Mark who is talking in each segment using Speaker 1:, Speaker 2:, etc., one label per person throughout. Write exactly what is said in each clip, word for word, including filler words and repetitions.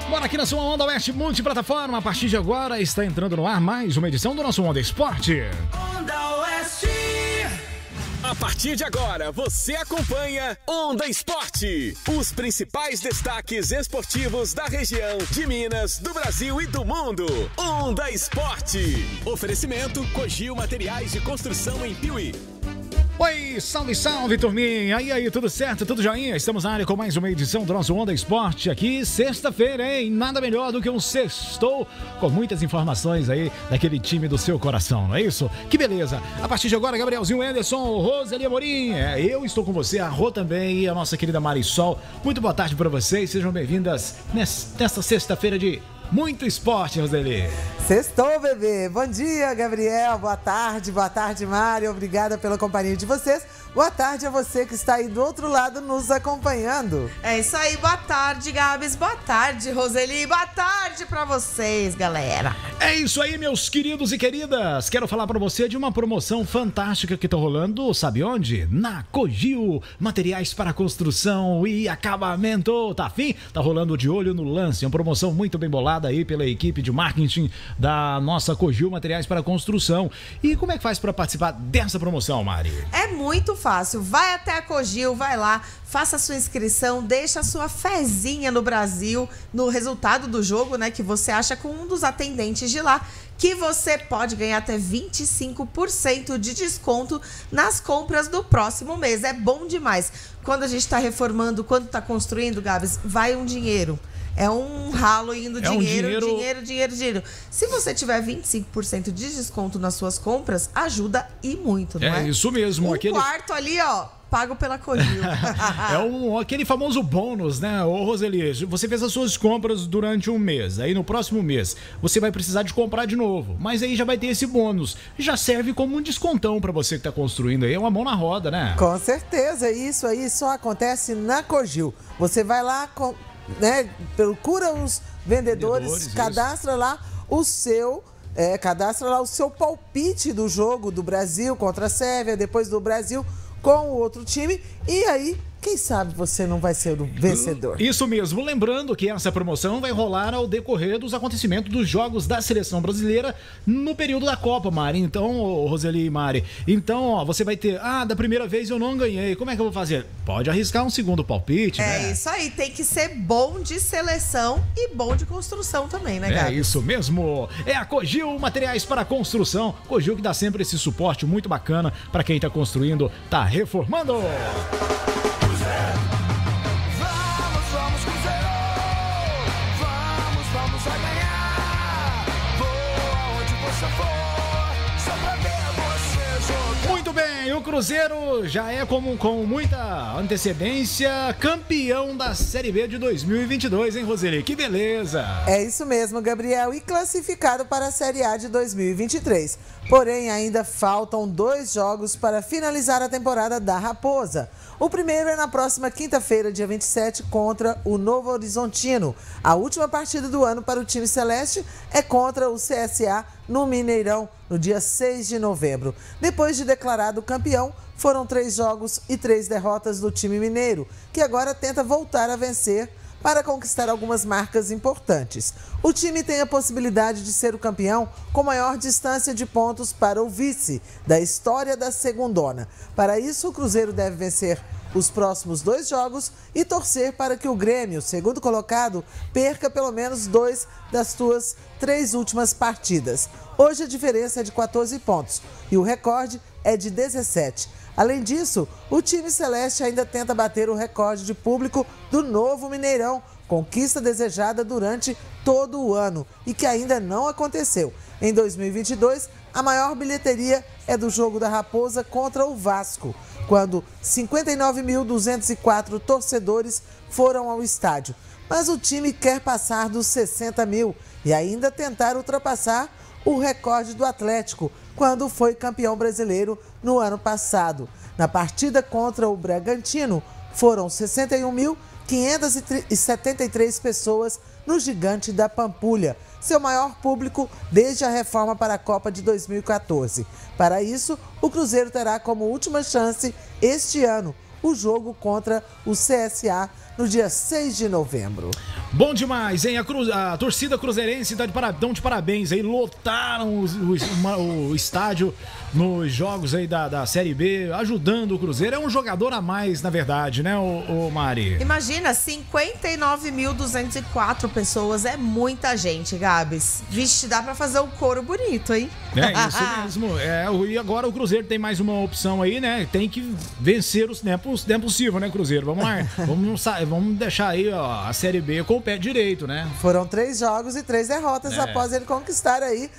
Speaker 1: Bora aqui na sua Onda Oeste Multiplataforma. A partir de agora está entrando no ar mais uma edição do nosso Onda Esporte.
Speaker 2: Onda Oeste.
Speaker 3: A partir de agora, você acompanha Onda Esporte. Os principais destaques esportivos da região, de Minas, do Brasil e do mundo. Onda Esporte. Oferecimento Cogil Materiais de Construção em Piuí.
Speaker 1: Oi, salve, salve, turminha. E aí, tudo certo? Tudo joinha? Estamos na área com mais uma edição do nosso Onda Esporte aqui, sexta-feira, hein? Nada melhor do que um sextou com muitas informações aí daquele time do seu coração, não é isso? Que beleza. A partir de agora, Gabrielzinho, Anderson, Roseli Amorim, é, eu estou com você, a Rô também e a nossa querida Marisol. Muito boa tarde para vocês, sejam bem-vindas nesta sexta-feira de muito esporte, Roseli.
Speaker 4: Sextou, bebê. Bom dia, Gabriel. Boa tarde, boa tarde, Mário. Obrigada pela companhia de vocês. Boa tarde a você que está aí do outro lado nos acompanhando.
Speaker 5: É isso aí. Boa tarde, Gabs. Boa tarde, Roseli. Boa tarde pra vocês, galera.
Speaker 1: É isso aí, meus queridos e queridas. Quero falar pra você de uma promoção fantástica que tá rolando, sabe onde? Na Cogil, materiais para construção e acabamento. Tá afim? Tá rolando de olho no lance. Uma promoção muito bem bolada aí pela equipe de marketing da nossa Cogil Materiais para Construção. E como é que faz para participar dessa promoção, Mari?
Speaker 5: É muito fácil. Vai até a Cogil, vai lá, faça a sua inscrição, deixa a sua fezinha no Brasil, no resultado do jogo, né, que você acha com um dos atendentes de lá, que você pode ganhar até vinte e cinco por cento de desconto nas compras do próximo mês. É bom demais. Quando a gente está reformando, quando está construindo, Gabs, vai um dinheiro. É um ralo indo
Speaker 1: é
Speaker 5: dinheiro,
Speaker 1: um dinheiro,
Speaker 5: dinheiro, dinheiro, dinheiro. Se você tiver vinte e cinco por cento de desconto nas suas compras, ajuda e muito, não é?
Speaker 1: É isso mesmo.
Speaker 5: Um
Speaker 1: aquele...
Speaker 5: quarto ali, ó, pago pela Cogil.
Speaker 1: É um, aquele famoso bônus, né? Ô, Roseli, você fez as suas compras durante um mês, aí no próximo mês você vai precisar de comprar de novo, mas aí já vai ter esse bônus. Já serve como um descontão pra você que tá construindo aí, é uma mão na roda, né?
Speaker 4: Com certeza, isso aí só acontece na Cogil. Você vai lá, com, né, procura os vendedores, vendedores cadastra isso. lá o seu... É, cadastra lá o seu palpite do jogo do Brasil contra a Sérvia, depois do Brasil com o outro time, e aí, quem sabe você não vai ser o vencedor.
Speaker 1: Isso mesmo, lembrando que essa promoção vai rolar ao decorrer dos acontecimentos dos jogos da seleção brasileira no período da Copa, Mari. Então, Roseli e Mari, então, ó, você vai ter, ah, da primeira vez eu não ganhei, como é que eu vou fazer? Pode arriscar um segundo palpite,
Speaker 5: é
Speaker 1: né?
Speaker 5: É isso aí, tem que ser bom de seleção e bom de construção também, né, Gabi?
Speaker 1: É isso mesmo, é a Cogil Materiais para Construção, Cogil que dá sempre esse suporte muito bacana para quem tá construindo, tá reformando. Muito bem, o Cruzeiro já é como, com muita antecedência campeão da Série B de dois mil e vinte e dois, hein, Roseli? Que beleza!
Speaker 4: É isso mesmo, Gabriel, e classificado para a Série A de dois mil e vinte e três. Porém, ainda faltam dois jogos para finalizar a temporada da Raposa. O primeiro é na próxima quinta-feira, dia vinte e sete, contra o Novo Horizontino. A última partida do ano para o time celeste é contra o C S A no Mineirão, no dia seis de novembro. Depois de declarado campeão, foram três jogos e três derrotas do time mineiro, que agora tenta voltar a vencer para conquistar algumas marcas importantes. O time tem a possibilidade de ser o campeão com maior distância de pontos para o vice da história da segundona. Para isso, o Cruzeiro deve vencer os próximos dois jogos e torcer para que o Grêmio, segundo colocado, perca pelo menos dois das suas três últimas partidas. Hoje a diferença é de quatorze pontos e o recorde é de dezessete. Além disso, o time celeste ainda tenta bater o recorde de público do novo Mineirão, conquista desejada durante todo o ano e que ainda não aconteceu. Em dois mil e vinte e dois, a maior bilheteria é do jogo da Raposa contra o Vasco, quando cinquenta e nove mil duzentos e quatro torcedores foram ao estádio. Mas o time quer passar dos sessenta mil e ainda tentar ultrapassar o recorde do Atlético, quando foi campeão brasileiro no ano passado. Na partida contra o Bragantino, foram sessenta e um mil quinhentas e setenta e três pessoas no Gigante da Pampulha, seu maior público desde a reforma para a Copa de dois mil e quatorze. Para isso, o Cruzeiro terá como última chance este ano o jogo contra o C S A no dia seis de novembro.
Speaker 1: Bom demais, hein? A, cru... a torcida cruzeirense tá de, para... Dão de parabéns aí, lotaram os, os, uma... o estádio nos jogos aí da, da Série B, ajudando o Cruzeiro. É um jogador a mais, na verdade, né, o, o Mari?
Speaker 5: Imagina, cinquenta e nove mil duzentos e quatro pessoas, é muita gente, Gabs. Vixe, dá pra fazer um coro bonito, hein?
Speaker 1: É isso mesmo. É, e agora o Cruzeiro tem mais uma opção aí, né? Tem que vencer os. Não é possível, né, Cruzeiro? Vamos lá. vamos, vamos deixar aí ó, a Série B com o pé direito, né?
Speaker 4: Foram três jogos e três derrotas é. após ele conquistar aí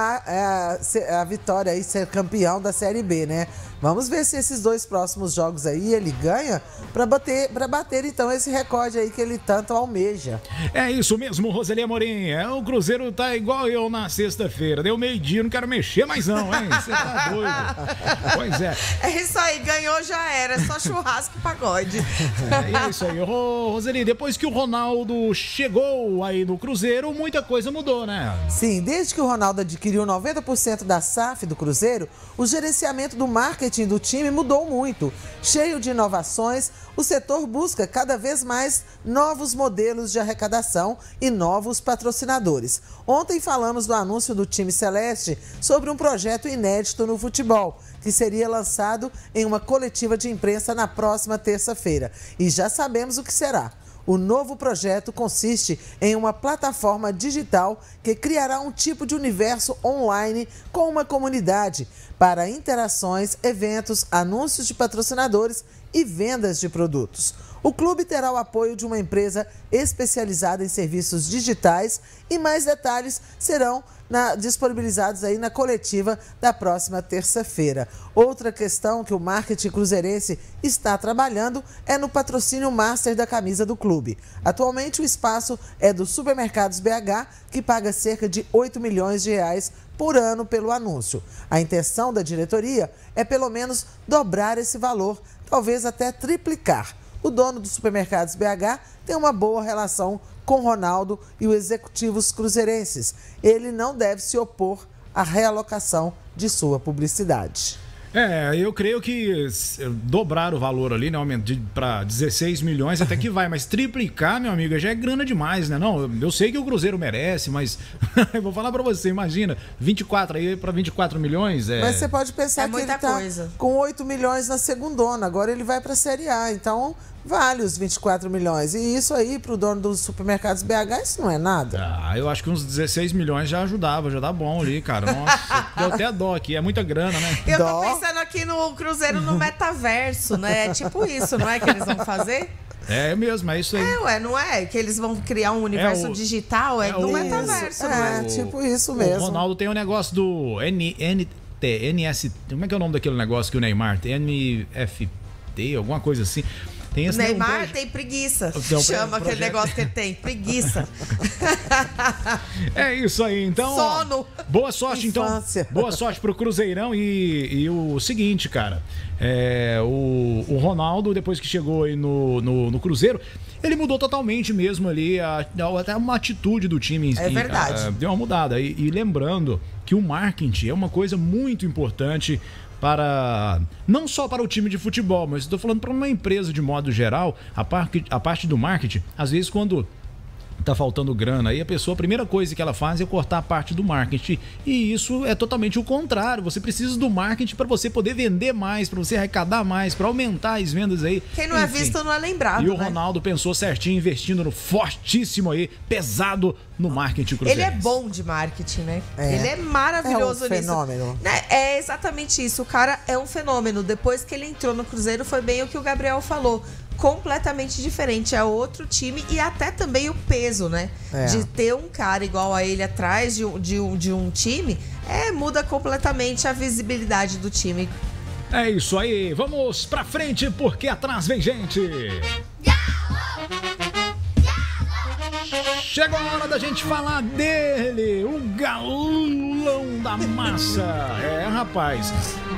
Speaker 4: a, a, a vitória aí, ser campeão da Série B, né? Vamos ver se esses dois próximos jogos aí ele ganha pra bater, pra bater então esse recorde aí que ele tanto almeja.
Speaker 1: É isso mesmo, Roseli Amorim. É, o Cruzeiro tá igual eu na sexta-feira. Deu meio-dia, não quero mexer mais não, hein? Você tá doido. Pois é.
Speaker 5: É isso aí, ganhou já era, só churrasco e pagode.
Speaker 1: É, é isso aí. Ô, Roseli, depois que o Ronaldo chegou aí no Cruzeiro, muita coisa mudou, né?
Speaker 4: Sim, desde que o Ronaldo adquiriu noventa por cento da S A F do Cruzeiro, o gerenciamento do marketing do time mudou muito. Cheio de inovações, o setor busca cada vez mais novos modelos de arrecadação e novos patrocinadores. Ontem falamos do anúncio do time celeste sobre um projeto inédito no futebol, que seria lançado em uma coletiva de imprensa na próxima terça-feira. E já sabemos o que será. O novo projeto consiste em uma plataforma digital que criará um tipo de universo online com uma comunidade para interações, eventos, anúncios de patrocinadores e vendas de produtos. O clube terá o apoio de uma empresa especializada em serviços digitais e mais detalhes serão na, disponibilizados aí na coletiva da próxima terça-feira. Outra questão que o marketing cruzeirense está trabalhando é no patrocínio master da camisa do clube. Atualmente o espaço é do Supermercados B H, que paga cerca de oito milhões de reais por ano pelo anúncio. A intenção da diretoria é pelo menos dobrar esse valor, talvez até triplicar. O dono dos Supermercados B H tem uma boa relação com Ronaldo e os executivos cruzeirenses. Ele não deve se opor à realocação de sua publicidade.
Speaker 1: É, eu creio que dobrar o valor ali, né, para dezesseis milhões até que vai, mas triplicar, meu amigo, já é grana demais, né? Não, eu sei que o Cruzeiro merece, mas eu vou falar para você, imagina, vinte e quatro aí para vinte e quatro milhões, é...
Speaker 4: Mas você pode pensar
Speaker 5: é
Speaker 4: que
Speaker 5: muita
Speaker 4: ele tá
Speaker 5: coisa.
Speaker 4: Com oito milhões na segundona, agora ele vai para a Série A, então vale os vinte e quatro milhões. E isso aí, pro dono dos Supermercados B H, isso não é nada.
Speaker 1: Ah, eu acho que uns dezesseis milhões já ajudava, já dá bom ali, cara. Nossa, deu até dó aqui, é muita grana, né?
Speaker 5: Eu
Speaker 4: Dó.
Speaker 5: tô pensando aqui no Cruzeiro no metaverso, né? É tipo isso, não é que eles vão fazer?
Speaker 1: É mesmo, é isso aí.
Speaker 5: É, ué, não é? Que eles vão criar um universo
Speaker 1: é o,
Speaker 5: digital, é, é do
Speaker 1: o,
Speaker 5: metaverso,
Speaker 4: é,
Speaker 5: não é?
Speaker 4: É, tipo isso mesmo.
Speaker 1: O Ronaldo tem um negócio do N, N T, N S, como é que é o nome daquele negócio que o Neymar tem? N F T, alguma coisa assim. Tem esse
Speaker 5: Neymar tem preguiça.
Speaker 1: Então,
Speaker 5: Chama
Speaker 1: projeto.
Speaker 5: aquele negócio que ele tem, preguiça.
Speaker 1: É isso aí, então.
Speaker 5: Sono.
Speaker 1: Boa sorte,
Speaker 4: Infância.
Speaker 1: então. Boa sorte pro Cruzeirão e, e o seguinte, cara. É, o, o Ronaldo, depois que chegou aí no, no, no Cruzeiro, ele mudou totalmente mesmo ali, a, até uma atitude do time.
Speaker 5: É verdade.
Speaker 1: A, a, deu uma mudada. E, e lembrando que o marketing é uma coisa muito importante para não só para o time de futebol, mas estou falando para uma empresa de modo geral, a parte, a parte do marketing, às vezes quando tá faltando grana aí, a pessoa, a primeira coisa que ela faz é cortar a parte do marketing. E isso é totalmente o contrário. Você precisa do marketing para você poder vender mais, para você arrecadar mais, para aumentar as vendas aí.
Speaker 5: Quem não Enfim. é visto não é lembrado,
Speaker 1: E o
Speaker 5: né?
Speaker 1: Ronaldo pensou certinho, investindo no fortíssimo aí, pesado no marketing cruzeirense.
Speaker 5: Ele é bom de marketing, né?
Speaker 4: É.
Speaker 5: Ele é maravilhoso
Speaker 4: é um
Speaker 5: nisso.
Speaker 4: fenômeno.
Speaker 5: Né? É exatamente isso. O cara é um fenômeno. Depois que ele entrou no Cruzeiro, foi bem o que o Gabriel falou. Completamente diferente, é outro time e até também o peso, né?
Speaker 4: É.
Speaker 5: De ter um cara igual a ele atrás de, de, um, de um time, é, muda completamente a visibilidade do time.
Speaker 1: É isso aí, vamos pra frente porque atrás vem gente. Chegou a hora da gente falar dele, o galão da massa. É, rapaz.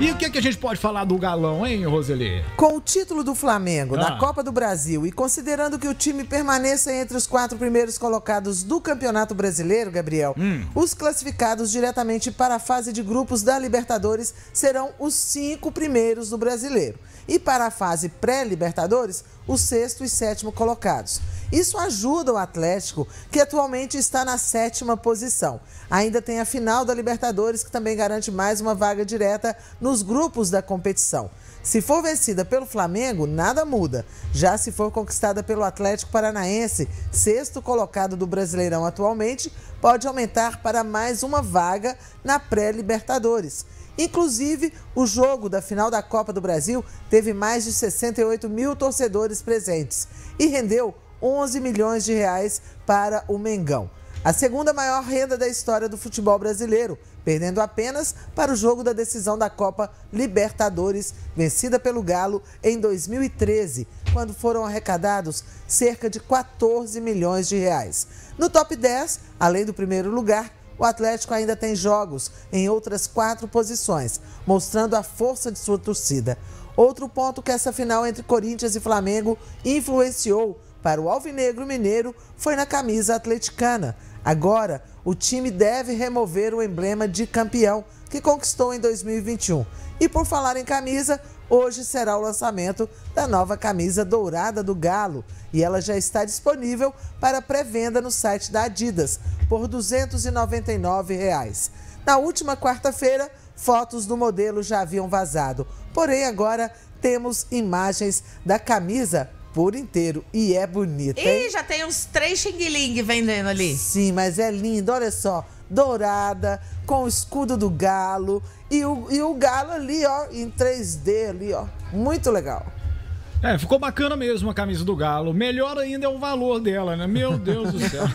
Speaker 1: E o que, é que a gente pode falar do Galão, hein, Roseli?
Speaker 4: Com o título do Flamengo
Speaker 1: Ah.
Speaker 4: na Copa do Brasil e considerando que o time permaneça entre os quatro primeiros colocados do Campeonato Brasileiro, Gabriel,
Speaker 1: Hum.
Speaker 4: os classificados diretamente para a fase de grupos da Libertadores serão os cinco primeiros do Brasileiro. E para a fase pré-Libertadores, os sexto e sétimo colocados. Isso ajuda o Atlético, que atualmente está na sétima posição. Ainda tem a final da Libertadores, que também garante mais uma vaga direta nos grupos da competição. Se for vencida pelo Flamengo, nada muda. Já se for conquistada pelo Atlético Paranaense, sexto colocado do Brasileirão atualmente, pode aumentar para mais uma vaga na pré-Libertadores. Inclusive, o jogo da final da Copa do Brasil teve mais de sessenta e oito mil torcedores presentes e rendeu onze milhões de reais para o Mengão. A segunda maior renda da história do futebol brasileiro, perdendo apenas para o jogo da decisão da Copa Libertadores, vencida pelo Galo em dois mil e treze, quando foram arrecadados cerca de quatorze milhões de reais. No top dez, além do primeiro lugar, o Atlético ainda tem jogos em outras quatro posições, mostrando a força de sua torcida. Outro ponto que essa final entre Corinthians e Flamengo influenciou para o alvinegro mineiro foi na camisa atleticana. Agora, o time deve remover o emblema de campeão que conquistou em dois mil e vinte e um. E por falar em camisa, hoje será o lançamento da nova camisa dourada do Galo e ela já está disponível para pré-venda no site da Adidas por duzentos e noventa e nove reais. Na última quarta-feira, fotos do modelo já haviam vazado, porém agora temos imagens da camisa por inteiro e é bonita, hein?
Speaker 5: Ih, já tem uns três xing-ling vendendo ali.
Speaker 4: Sim, mas é lindo, olha só, dourada, com o escudo do Galo e o, e o Galo ali, ó, em três D ali, ó, muito legal.
Speaker 1: É, ficou bacana mesmo a camisa do Galo. Melhor ainda é o valor dela, né? Meu Deus do céu.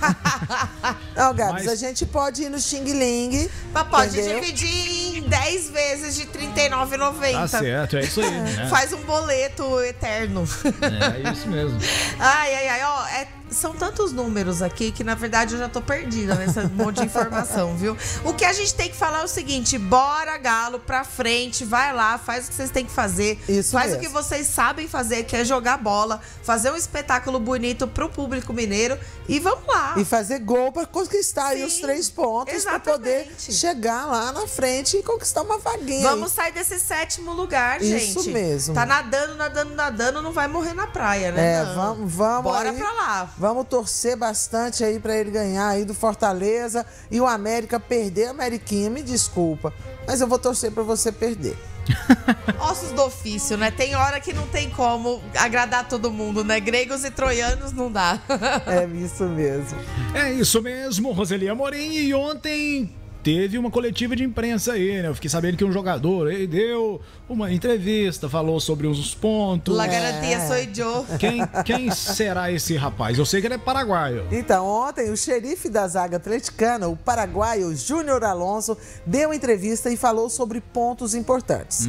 Speaker 4: Não, Gabs,
Speaker 1: Mas-
Speaker 4: a gente pode ir no Xing Ling.
Speaker 5: Mas pode
Speaker 4: entendeu?
Speaker 5: dividir em dez vezes de trinta e nove reais e noventa
Speaker 1: Tá
Speaker 5: centavos.
Speaker 1: certo, é isso aí. Né?
Speaker 5: Faz um boleto eterno.
Speaker 1: É isso mesmo.
Speaker 5: Ai, ai, ai, ó, é, são tantos números aqui que na verdade eu já tô perdida nesse monte de informação, viu? O que a gente tem que falar é o seguinte: bora, Galo, pra frente, vai lá, faz o que vocês têm que fazer.
Speaker 4: Isso
Speaker 5: faz
Speaker 4: mesmo.
Speaker 5: o que vocês sabem fazer, que é jogar bola, fazer um espetáculo bonito pro público mineiro e vamos lá.
Speaker 4: E fazer gol para conquistar aí
Speaker 5: Sim,
Speaker 4: os três pontos para poder
Speaker 5: exatamente.
Speaker 4: chegar lá na frente e conquistar uma vaguinha.
Speaker 5: Vamos
Speaker 4: aí.
Speaker 5: sair desse sétimo lugar, gente.
Speaker 4: Isso mesmo.
Speaker 5: Tá nadando, nadando, nadando, não vai morrer na praia, né?
Speaker 4: É,
Speaker 5: Não.
Speaker 4: vamos, vamos
Speaker 5: Bora
Speaker 4: aí.
Speaker 5: pra lá.
Speaker 4: Vamos torcer bastante aí para ele ganhar aí do Fortaleza e o América perder. Ameriquinha, me desculpa, mas eu vou torcer para você perder.
Speaker 5: Ossos do ofício, né? Tem hora que não tem como agradar todo mundo, né? Gregos e troianos não dá.
Speaker 4: É isso mesmo.
Speaker 1: É isso mesmo, Roseli Amorim. E ontem teve uma coletiva de imprensa aí, né? Eu fiquei sabendo que um jogador aí deu uma entrevista, falou sobre os pontos.
Speaker 5: La garantia sou eu.
Speaker 1: Quem, quem será esse rapaz? Eu sei que ele é paraguaio.
Speaker 4: Então, ontem, o xerife da zaga atleticana, o paraguaio Júnior Alonso, deu entrevista e falou sobre pontos importantes.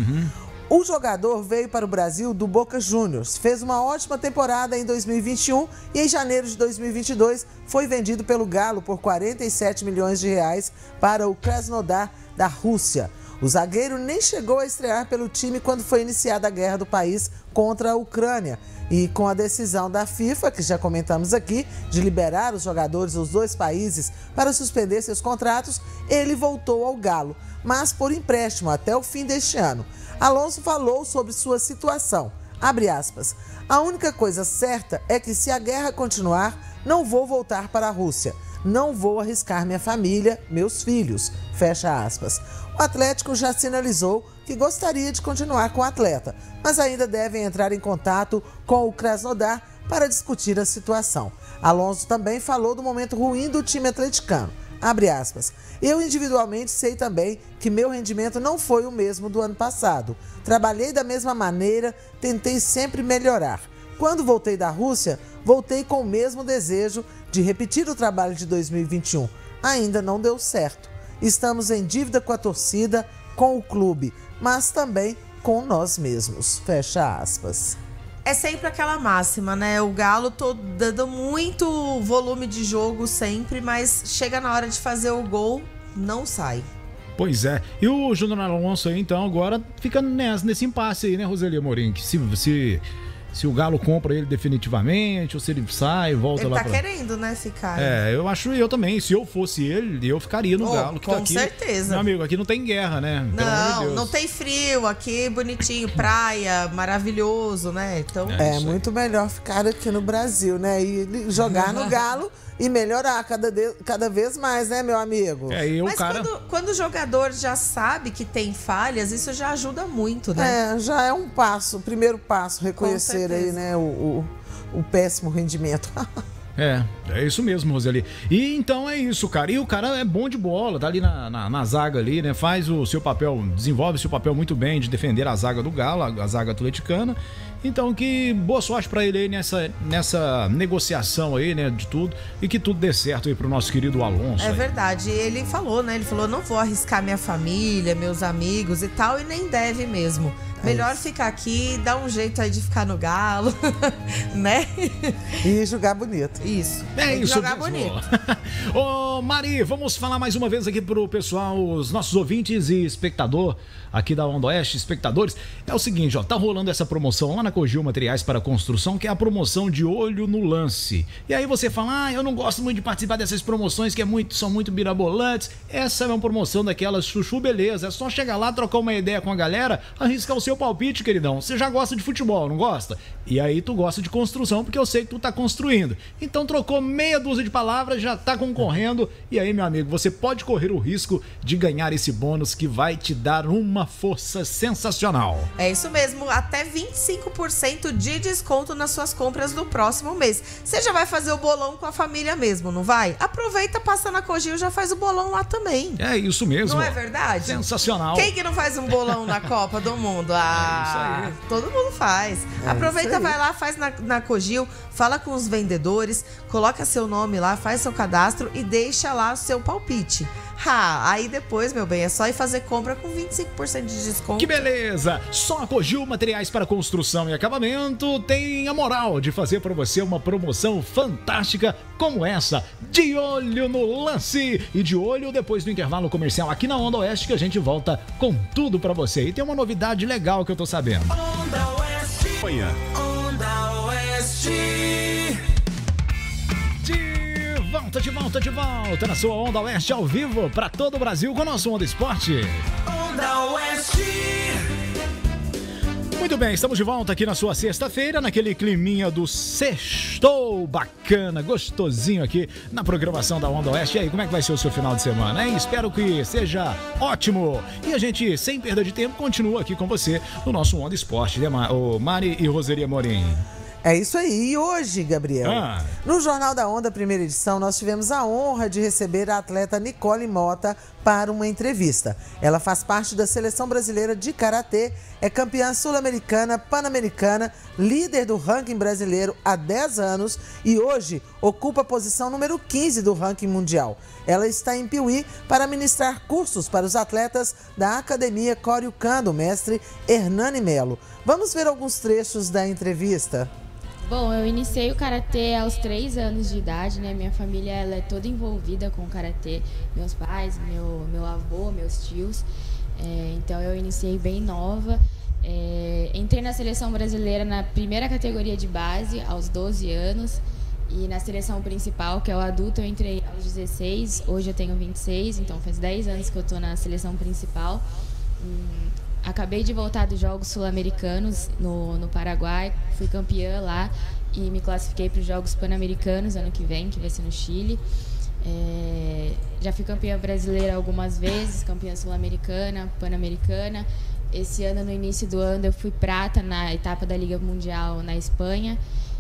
Speaker 4: O jogador veio para o Brasil do Boca Juniors, fez uma ótima temporada em dois mil e vinte e um e em janeiro de dois mil e vinte e dois foi vendido pelo Galo por quarenta e sete milhões de reais para o Krasnodar da Rússia. O zagueiro nem chegou a estrear pelo time quando foi iniciada a guerra do país contra a Ucrânia. E com a decisão da FIFA, que já comentamos aqui, de liberar os jogadores dos dois países para suspender seus contratos, ele voltou ao Galo, mas por empréstimo até o fim deste ano. Alonso falou sobre sua situação. Abre aspas. A única coisa certa é que se a guerra continuar, não vou voltar para a Rússia. Não vou arriscar minha família, meus filhos. Fecha aspas. O Atlético já sinalizou que gostaria de continuar com o atleta, mas ainda devem entrar em contato com o Krasnodar para discutir a situação. Alonso também falou do momento ruim do time atleticano. Abre aspas. Eu individualmente sei também que meu rendimento não foi o mesmo do ano passado. Trabalhei da mesma maneira, tentei sempre melhorar. Quando voltei da Rússia, voltei com o mesmo desejo de repetir o trabalho de dois mil e vinte e um. Ainda não deu certo. Estamos em dívida com a torcida, com o clube, mas também com nós mesmos. Fecha aspas.
Speaker 5: É sempre aquela máxima, né? O Galo tô dando muito volume de jogo sempre, mas chega na hora de fazer o gol, não sai.
Speaker 1: Pois é. E o Júnior Alonso aí, então, agora fica nessa, nesse impasse aí, né, Roseli Amorim? Que se, se, se o Galo compra ele definitivamente, ou se ele sai, volta
Speaker 5: ele
Speaker 1: lá
Speaker 5: tá
Speaker 1: pra...
Speaker 5: querendo, né, ficar.
Speaker 1: É, eu acho eu também. Se eu fosse ele, eu ficaria no
Speaker 5: Oh,
Speaker 1: Galo. Que
Speaker 5: com
Speaker 1: tá aqui.
Speaker 5: certeza.
Speaker 1: Meu amigo, aqui não tem guerra, né? Pelo amor de
Speaker 5: Não,
Speaker 1: Deus.
Speaker 5: não tem frio, aqui bonitinho, praia, maravilhoso, né? Então,
Speaker 1: É.
Speaker 4: É
Speaker 1: isso
Speaker 4: muito melhor ficar aqui no Brasil, né? E jogar no Galo e melhorar cada, de- cada vez mais, né, meu amigo?
Speaker 1: É, e o
Speaker 5: mas
Speaker 1: cara...
Speaker 5: quando, quando o jogador já sabe que tem falhas, isso já ajuda muito, né?
Speaker 4: É, já é um passo, o primeiro passo, reconhecer aí,
Speaker 5: certeza.
Speaker 4: né, o, o, o péssimo rendimento.
Speaker 1: É, é isso mesmo, Roseli. E então é isso, cara. E o cara é bom de bola, tá ali na, na, na zaga ali, né? Faz o seu papel, desenvolve o seu papel muito bem de defender a zaga do Galo, a, a zaga atleticana. Então que boa sorte pra ele aí nessa, nessa negociação aí, né, de tudo. E que tudo dê certo aí pro nosso querido Alonso.
Speaker 5: É
Speaker 1: aí.
Speaker 5: verdade. Ele falou, né? Ele falou, não vou arriscar minha família, meus amigos e tal, e nem deve mesmo. Melhor ficar aqui, dar um jeito aí de ficar no Galo, né?
Speaker 4: E jogar bonito.
Speaker 5: Isso.
Speaker 1: É
Speaker 5: Tem que
Speaker 1: isso
Speaker 5: jogar
Speaker 1: mesmo.
Speaker 5: bonito.
Speaker 1: Ô, Mari, vamos falar mais uma vez aqui pro pessoal, os nossos ouvintes e espectador aqui da Onda Oeste, espectadores. É o seguinte, ó, tá rolando essa promoção lá na Cogil Materiais para Construção, que é a promoção de olho no lance. E aí você fala, ah, eu não gosto muito de participar dessas promoções que é muito, são muito mirabolantes. Essa é uma promoção daquelas chuchu beleza. É só chegar lá, trocar uma ideia com a galera, arriscar o seu palpite, queridão. Você já gosta de futebol, não gosta? E aí tu gosta de construção, porque eu sei que tu tá construindo. Então trocou meia dúzia de palavras, já tá concorrendo. E aí, meu amigo, você pode correr o risco de ganhar esse bônus que vai te dar uma força sensacional.
Speaker 5: É isso mesmo, até vinte e cinco por cento de desconto nas suas compras do próximo mês. Você já vai fazer o bolão com a família mesmo, não vai? Aproveita, passa na Cogil e já faz o bolão lá também.
Speaker 1: É isso mesmo.
Speaker 5: Não é verdade?
Speaker 1: Sensacional.
Speaker 5: Quem que não faz um bolão na Copa do Mundo? Ah,
Speaker 1: É isso aí.
Speaker 5: todo mundo faz.
Speaker 4: É
Speaker 5: Aproveita,
Speaker 4: isso aí.
Speaker 5: vai lá, faz na, na Cogil, fala com os vendedores, coloca seu nome lá, faz seu cadastro e deixa lá o seu palpite. Ah, aí depois, meu bem, é só ir fazer compra com vinte e cinco por cento de desconto.
Speaker 1: Que beleza! Só a Cogil Materiais para Construção e Acabamento tem a moral de fazer para você uma promoção fantástica como essa. De olho no lance! E de olho depois do intervalo comercial aqui na Onda Oeste, que a gente volta com tudo para você. E tem uma novidade legal que eu tô sabendo.
Speaker 2: Onda Oeste.
Speaker 3: Manhã.
Speaker 2: Onda Oeste.
Speaker 1: De volta, de volta, de volta na sua Onda Oeste ao vivo para todo o Brasil com o nosso Onda Esporte.
Speaker 2: Onda Oeste.
Speaker 1: Muito bem, estamos de volta aqui na sua sexta-feira, naquele climinha do sextou bacana, gostosinho aqui na programação da Onda Oeste. E aí, como é que vai ser o seu final de semana, hein? Espero que seja ótimo. E a gente, sem perda de tempo, continua aqui com você no nosso Onda Esporte, né, o Mari e Roseli Amorim?
Speaker 4: É isso aí. E hoje, Gabriel,
Speaker 1: Ah.
Speaker 4: no Jornal da Onda, primeira edição, nós tivemos a honra de receber a atleta Nicole Mota para uma entrevista. Ela faz parte da Seleção Brasileira de Karatê, é campeã sul-americana, pan-americana, líder do ranking brasileiro há dez anos e hoje ocupa a posição número quinze do ranking mundial. Ela está em Piuí para ministrar cursos para os atletas da Academia Coriucan, do mestre Hernani Melo. Vamos ver alguns trechos da entrevista?
Speaker 6: Bom, eu iniciei o karatê aos três anos de idade, né? Minha família ela é toda envolvida com o karatê, meus pais, meu, meu avô, meus tios. É, então eu iniciei bem nova. É, entrei na seleção brasileira na primeira categoria de base, aos doze anos. E na seleção principal, que é o adulto, eu entrei aos dezesseis. Hoje eu tenho vinte e seis, então faz dez anos que eu estou na seleção principal. Hum, Acabei de voltar dos Jogos Sul-Americanos no, no Paraguai, fui campeã lá e me classifiquei para os Jogos Pan-Americanos ano que vem, que vai ser no Chile. É, já fui campeã brasileira algumas vezes, campeã sul-americana, pan-americana. Esse ano, no início do ano, eu fui prata na etapa da Liga Mundial na Espanha.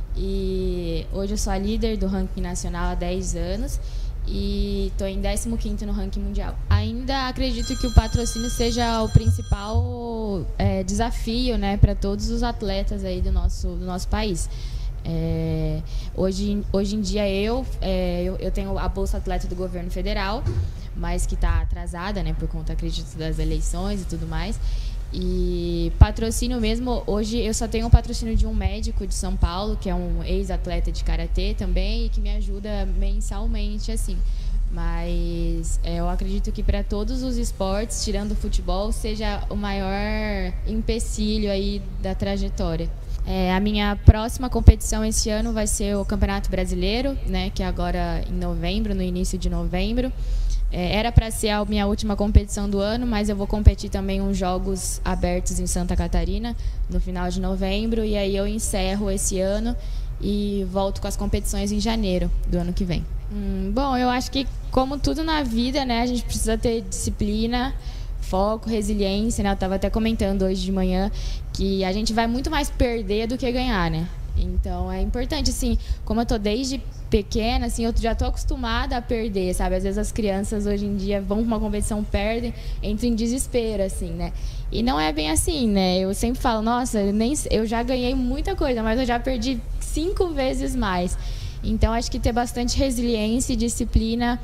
Speaker 6: E hoje eu sou a líder do ranking nacional há dez anos. E estou em décimo quinto no ranking mundial. Ainda acredito que o patrocínio seja o principal é, desafio, né, para todos os atletas aí do nosso, do nosso país. É, hoje, hoje em dia eu, é, eu, eu tenho a Bolsa Atleta do governo federal, mas que está atrasada, né, por conta, acredito, das eleições e tudo mais. E patrocínio mesmo, hoje eu só tenho o patrocínio de um médico de São Paulo, que é um ex-atleta de karatê também, e que me ajuda mensalmente, assim. Mas é, eu acredito que para todos os esportes, tirando o futebol, seja o maior empecilho aí da trajetória. É, a minha próxima competição esse ano vai ser o Campeonato Brasileiro, né, que é agora em novembro, no início de novembro. É, era para ser a minha última competição do ano, mas eu vou competir também uns Jogos Abertos em Santa Catarina no final de novembro, e aí eu encerro esse ano e volto com as competições em janeiro do ano que vem. Hum, bom, eu acho que, como tudo na vida, né, a gente precisa ter disciplina, foco, resiliência, né? Eu estava até comentando hoje de manhã que a gente vai muito mais perder do que ganhar, né? Então é importante, assim, como eu tô desde pequena, assim, eu já tô acostumada a perder, sabe? Às vezes as crianças hoje em dia vão pra uma competição, perdem, entram em desespero, assim, né? E não é bem assim, né? Eu sempre falo, nossa, eu, nem, eu já ganhei muita coisa, mas eu já perdi cinco vezes mais. Então acho que ter bastante resiliência e disciplina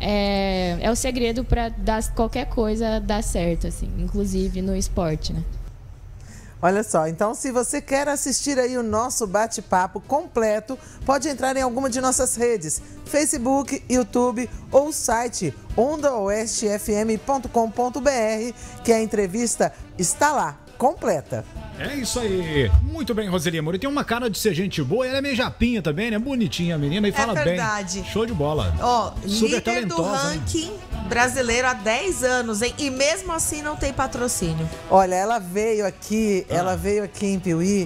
Speaker 6: é, é o segredo para qualquer coisa dar certo, assim, inclusive no esporte, né?
Speaker 4: Olha só, então se você quer assistir aí o nosso bate-papo completo, pode entrar em alguma de nossas redes, Facebook, YouTube ou o site onda oeste f m ponto com ponto b r, que a entrevista está lá, completa.
Speaker 1: É isso aí. Muito bem, Roseli Amor. Tem uma cara de ser gente boa. Ela é meio japinha também, né? Bonitinha a menina e fala bem.
Speaker 5: É verdade.
Speaker 1: Show de bola.
Speaker 5: Ó,
Speaker 1: super
Speaker 5: líder
Speaker 1: talentosa,
Speaker 5: do ranking hein? brasileiro há dez anos, hein? E mesmo assim não tem patrocínio.
Speaker 4: Olha, ela veio aqui, ah. ela veio aqui em Piuí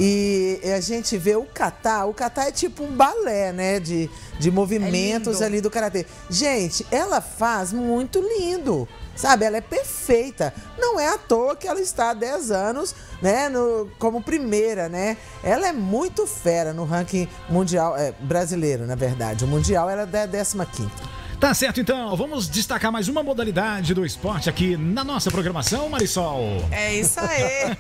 Speaker 4: e a gente vê o kata. O kata é tipo um balé, né? De, de movimentos
Speaker 5: é
Speaker 4: ali do karatê. Gente, ela faz muito lindo. Sabe, ela é perfeita. Não é à toa que ela está há dez anos, né, no, como primeira, né? Ela é muito fera no ranking mundial, é, brasileiro, na verdade. O mundial era da décima quinta.
Speaker 1: Tá certo, então. Vamos destacar mais uma modalidade do esporte aqui na nossa programação, Marisol.
Speaker 5: É isso aí.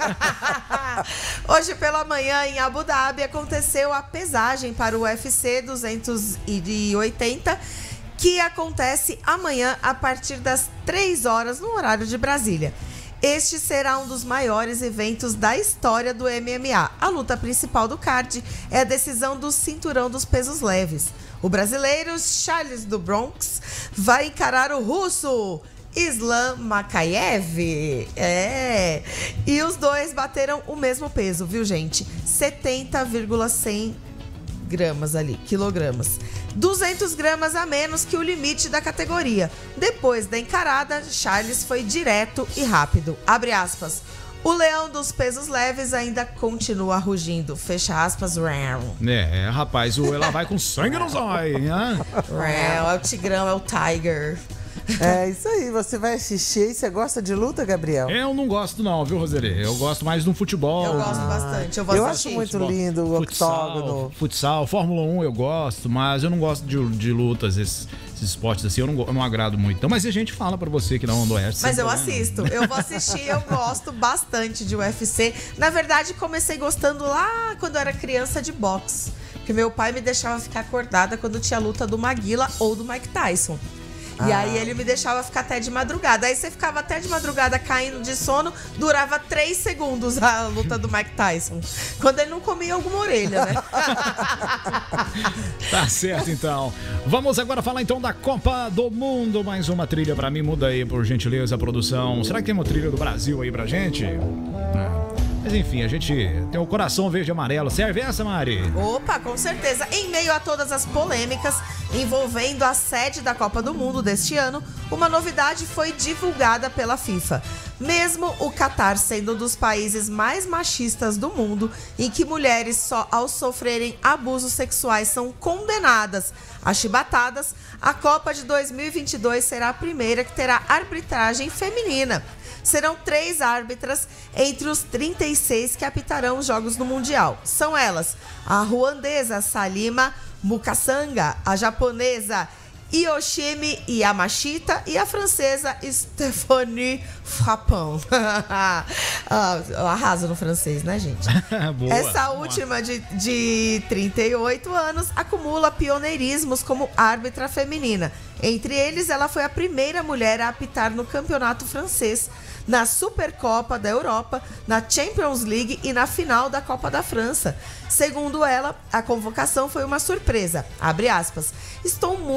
Speaker 5: Hoje pela manhã, em Abu Dhabi, aconteceu a pesagem para o U F C duzentos e oitenta, que acontece amanhã a partir das três horas no horário de Brasília. Este será um dos maiores eventos da história do M M A. A luta principal do card é a decisão do cinturão dos pesos leves. O brasileiro Charles do Bronx vai encarar o russo Islam Makhachev. É. E os dois bateram o mesmo peso, viu, gente? setenta vírgula cem gramas ali, quilogramas. duzentos gramas a menos que o limite da categoria. Depois da encarada, Charles foi direto e rápido. Abre aspas. O leão dos pesos leves ainda continua rugindo. Fecha aspas.
Speaker 1: É, rapaz, o ela vai com sangue nos olhos, né?
Speaker 5: É o tigrão, é o tiger.
Speaker 4: É isso aí, você vai assistir e você gosta de luta, Gabriel?
Speaker 1: Eu não gosto não, viu, Roseli? Eu gosto mais do futebol.
Speaker 5: Eu gosto bastante, eu vou
Speaker 4: Eu
Speaker 5: assistir.
Speaker 4: acho muito
Speaker 1: Futebol.
Speaker 4: lindo o
Speaker 1: Futsal,
Speaker 4: octógono.
Speaker 1: futsal, Fórmula um eu gosto, mas eu não gosto de, de lutas, esses, esses esportes assim, eu não, eu não agrado muito. Então, mas a gente fala pra você que não é assim.
Speaker 5: Mas eu assisto, eu vou assistir, eu gosto bastante de U F C. Na verdade, comecei gostando lá quando eu era criança de boxe. Porque meu pai me deixava ficar acordada quando tinha luta do Maguila ou do Mike Tyson. E
Speaker 4: Ah.
Speaker 5: aí ele me deixava ficar até de madrugada. Aí você ficava até de madrugada caindo de sono, durava três segundos a luta do Mike Tyson. Quando ele não comia alguma orelha, né?
Speaker 1: Tá certo, então. Vamos agora falar então da Copa do Mundo. Mais uma trilha pra mim. Muda aí, por gentileza, a produção. Será que tem uma trilha do Brasil aí pra gente? É. Mas enfim, a gente tem o coração verde e amarelo. Serve essa, Mari?
Speaker 5: Opa, com certeza. Em meio a todas as polêmicas envolvendo a sede da Copa do Mundo deste ano, uma novidade foi divulgada pela FIFA. Mesmo o Catar sendo um dos países mais machistas do mundo, em que mulheres só ao sofrerem abusos sexuais são condenadas a chibatadas, a Copa de dois mil e vinte e dois será a primeira que terá arbitragem feminina. Serão três árbitras entre os trinta e seis que apitarão os jogos do Mundial. São elas a ruandesa Salima Mukasanga, a japonesa Yoshimi Yamashita e a francesa Stéphanie Frappin. ah, arrasa no francês, né, gente?
Speaker 1: Boa.
Speaker 5: Essa última de, de trinta e oito anos acumula pioneirismos como árbitra feminina. Entre eles, ela foi a primeira mulher a apitar no campeonato francês, na Supercopa da Europa, na Champions League e na final da Copa da França. Segundo ela, a convocação foi uma surpresa. Abre aspas. Estou muito emocionada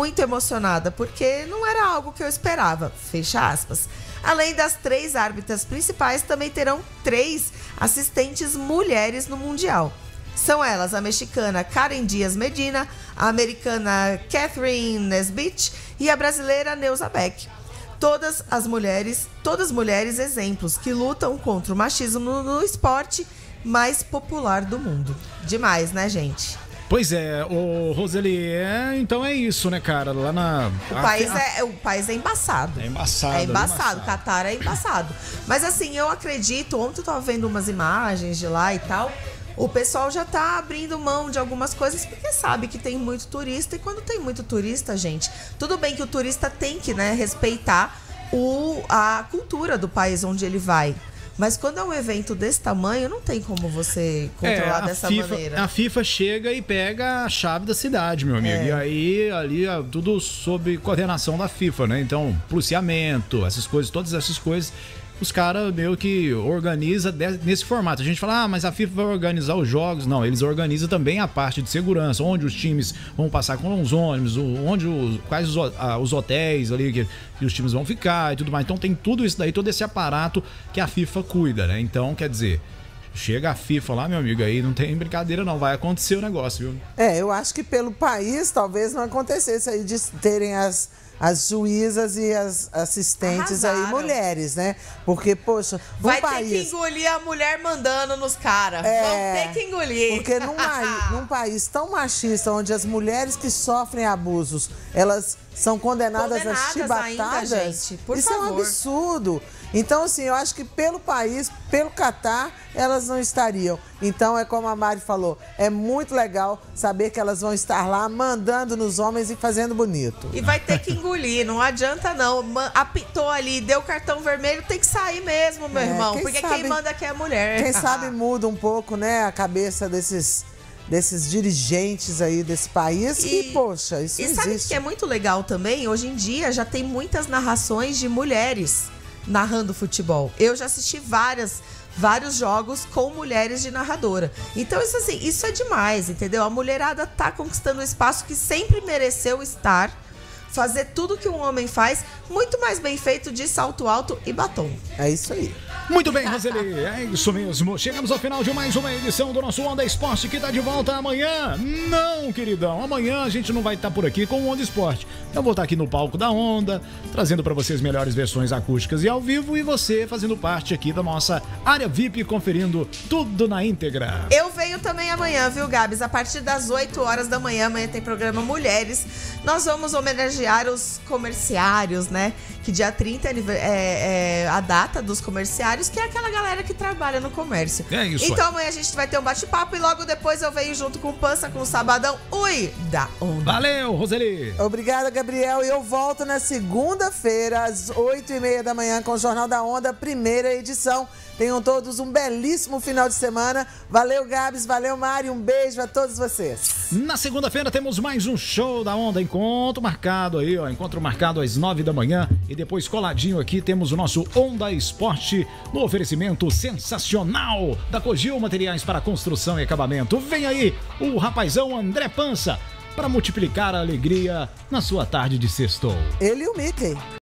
Speaker 5: emocionada, porque não era algo que eu esperava, fecha aspas. Além das três árbitras principais, também terão três assistentes mulheres no Mundial. São elas a mexicana Karen Dias Medina, a americana Catherine Nesbitt e a brasileira Neuza Beck. Todas as mulheres, todas mulheres exemplos que lutam contra o machismo no, no esporte mais popular do mundo. Demais, né, gente?
Speaker 1: Pois é, o Roseli, é, então é isso, né, cara? Lá na.
Speaker 5: O,
Speaker 1: a,
Speaker 5: país,
Speaker 1: a,
Speaker 5: é, o país é embaçado.
Speaker 1: É embaçado.
Speaker 5: É embaçado.
Speaker 1: embaçado.
Speaker 5: O Catar é embaçado. Mas assim, eu acredito, ontem eu tava vendo umas imagens de lá e tal. O pessoal já tá abrindo mão de algumas coisas porque sabe que tem muito turista. E quando tem muito turista, gente, tudo bem que o turista tem que, né, respeitar o, a cultura do país onde ele vai. Mas quando é um evento desse tamanho, não tem como você controlar
Speaker 1: é,
Speaker 5: dessa
Speaker 1: FIFA,
Speaker 5: maneira.
Speaker 1: A FIFA chega e pega a chave da cidade, meu amigo.
Speaker 5: É.
Speaker 1: E aí, ali, é tudo sob coordenação da FIFA, né? Então, policiamento, essas coisas, todas essas coisas, os caras meio que organizam nesse formato. A gente fala, ah, mas a FIFA vai organizar os jogos. Não, eles organizam também a parte de segurança, onde os times vão passar com os ônibus, onde os, quais os, ah, os hotéis ali que, que os times vão ficar e tudo mais. Então tem tudo isso daí, todo esse aparato que a FIFA cuida, né? Então, quer dizer, chega a FIFA lá, meu amigo, aí não tem brincadeira não, vai acontecer o negócio, viu?
Speaker 4: É, eu acho que pelo país talvez não acontecesse aí de terem as... as juízas e as assistentes
Speaker 5: Arrasaram.
Speaker 4: aí, mulheres, né? Porque, poxa, um
Speaker 5: Vai
Speaker 4: país...
Speaker 5: ter que engolir a mulher mandando nos caras.
Speaker 4: É,
Speaker 5: Vão ter que engolir.
Speaker 4: Porque num, mai- num país tão machista, onde as mulheres que sofrem abusos, elas são condenadas,
Speaker 5: Condenadas
Speaker 4: a chibatadas,
Speaker 5: ainda, gente, por
Speaker 4: isso é um
Speaker 5: favor.
Speaker 4: absurdo. Então, assim, eu acho que pelo país, pelo Catar, elas não estariam. Então, é como a Mari falou, é muito legal saber que elas vão estar lá mandando nos homens e fazendo bonito.
Speaker 5: E vai ter que engolir, não adianta não. Ma- Apitou ali, deu cartão vermelho, tem que sair mesmo, meu
Speaker 4: É,
Speaker 5: irmão.
Speaker 4: quem
Speaker 5: Porque
Speaker 4: sabe-
Speaker 5: quem manda aqui é a mulher.
Speaker 4: Quem sabe muda um pouco, né, a cabeça desses, desses dirigentes aí desse país. E, que, poxa, isso
Speaker 5: E
Speaker 4: existe.
Speaker 5: sabe o que é muito legal também? Hoje em dia já tem muitas narrações de mulheres narrando futebol. Eu já assisti várias, vários jogos com mulheres de narradora. Então isso assim, isso é demais, entendeu? A mulherada tá conquistando um espaço que sempre mereceu estar, fazer tudo que um homem faz, muito mais bem feito de salto alto e batom.
Speaker 4: É isso aí.
Speaker 1: Muito bem, Roseli, é isso mesmo. Chegamos ao final de mais uma edição do nosso Onda Esporte, que tá de volta amanhã. Não, queridão, amanhã a gente não vai estar por aqui com o Onda Esporte. Eu vou estar aqui no palco da Onda, trazendo para vocês melhores versões acústicas e ao vivo, e você fazendo parte aqui da nossa área V I P, conferindo tudo na íntegra.
Speaker 5: Eu venho também amanhã, viu, Gabs? A partir das oito horas da manhã, amanhã tem programa Mulheres. Nós vamos homenagear os comerciários, né? Que dia trinta é, é, é a data dos comerciários, que é aquela galera que trabalha no comércio.
Speaker 1: É isso
Speaker 5: Então
Speaker 1: aí.
Speaker 5: amanhã a gente vai ter um bate-papo e logo depois eu venho junto com o Pança, com o Sabadão. Ui, da Onda.
Speaker 1: Valeu, Roseli.
Speaker 4: Obrigada, Gabriel. E eu volto na segunda-feira, às oito e meia da manhã, com o Jornal da Onda, primeira edição. Tenham todos um belíssimo final de semana. Valeu, Gabs. Valeu, Mari. Um beijo a todos vocês.
Speaker 1: Na segunda-feira temos mais um show da Onda, encontro marcado aí, ó, encontro marcado às nove da manhã, e depois coladinho aqui temos o nosso Onda Esporte no oferecimento sensacional da Cogil Materiais para Construção e Acabamento. Vem aí o rapazão André Pança para multiplicar a alegria na sua tarde de sextou.
Speaker 4: Ele e o Mickey.